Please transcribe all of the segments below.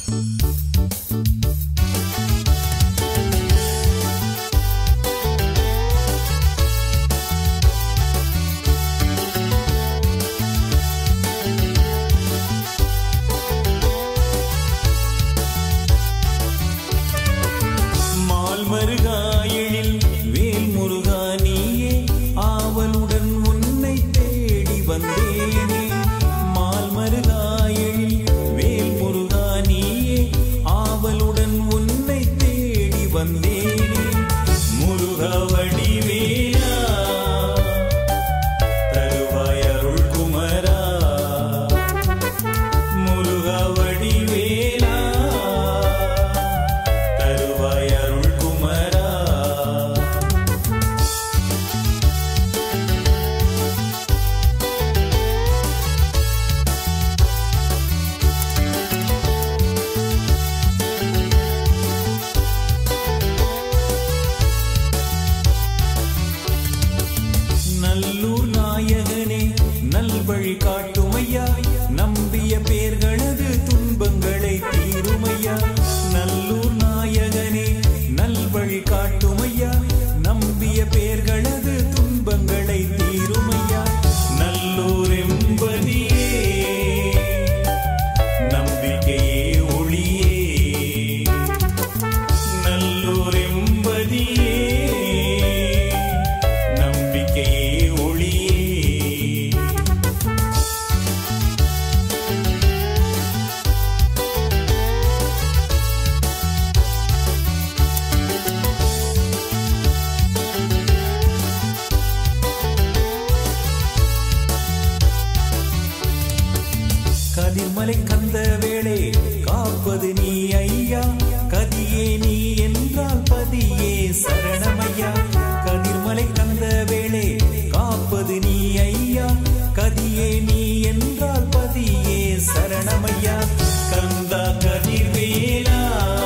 கதிர்மலை கந்த வேளே காப்பது நீ ஐயா, கதியே நீ என்றால் பதியே சரணமையா. கதிர்மலை கந்த வேளே காப்பது நீ ஐயா, கதியே நீ என்றால் பதியே சரணமையா. கந்தா கதிர்வேலா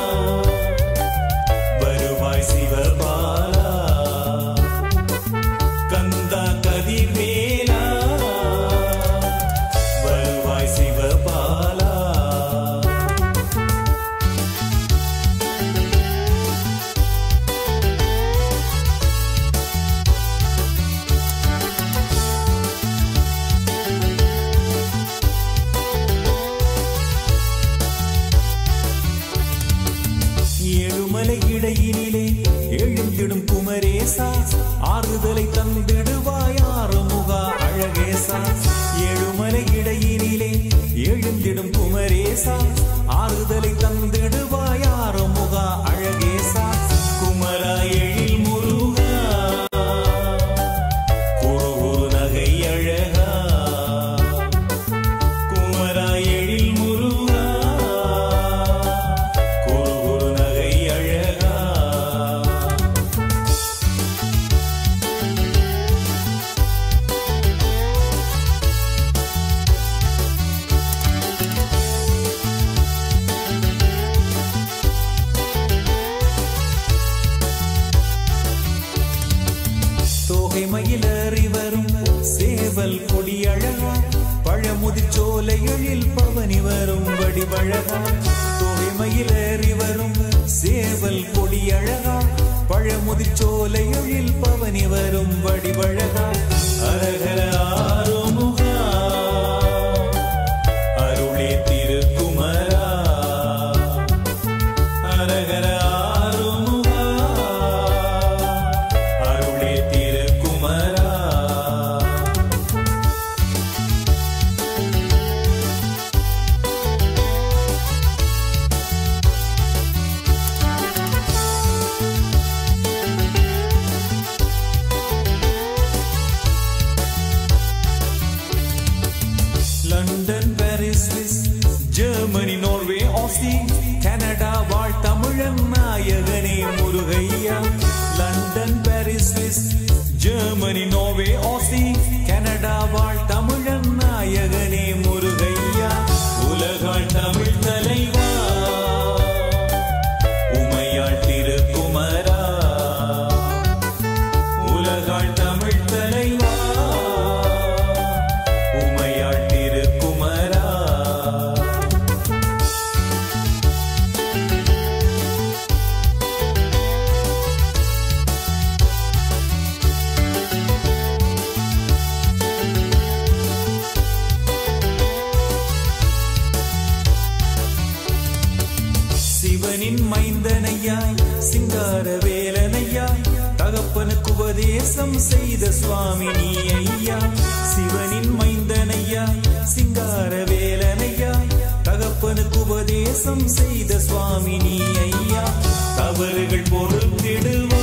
வருவாய் சிவபாலா, கந்தா கதிர்வேலா வருவாய் சிவபாலா. ஏழுமலை இடையினிலே எழுந்திடும் குமரேசா, ஆறுதலை தந்திடுவாய் ஆறுமுகா அழகேசா. ஏழுமலை இடையினிலே எழுந்திடும் குமரேசா, ஆறுதலை தந்திடுவாய் ஆறுமுகா அழகேசா. குமரா எழில் முருகா குரு நகை அழகா, குமரா எழில் முருகா குரு நகை அழகா. தோகை மயிலேறி வரும் சேவல் கொடி அழகா, பழமுதிர்ச்சோலைகளில் பவனி வரும் வடிவழகா. தோகை மயிலேறி வரும் சேவல் கொடி அழகா, பழமுதிர்ச்சோலைகளில் பவனி வரும் வடிவழகா. அரகர ஆறுமுகா அருளே திருக்குமரா, அரகர ஆறுமுகா அருளே திருக்குமரா. London, Paris, Swiss, Germany, Norway, Aussie, Canada வாழ் தமிழன் நாயகனே முருகையா. London, Paris, Swiss, Germany, Norway, Aussie, Canada வாழ் தமிழன் நாயகனே முருகையா. உலகாள் தமிழ் தலைவா உமையாள் திருக்குமரா, உலகாள் தமிழ் தலைவா உமையாள் திருக்குமரா. சிவனின் மைந்தனையா சிங்கார வேலனையா தகப்பனுக்கு உபதேசம் செய்த சுவாமி நீ ஐயா. சிவனின் மைந்தனையா சிங்கார வேலனையா தகப்பனுக்கு உபதேசம் செய்த சுவாமி நீ ஐயா. தவறுகள் பொறுத்திடுவார்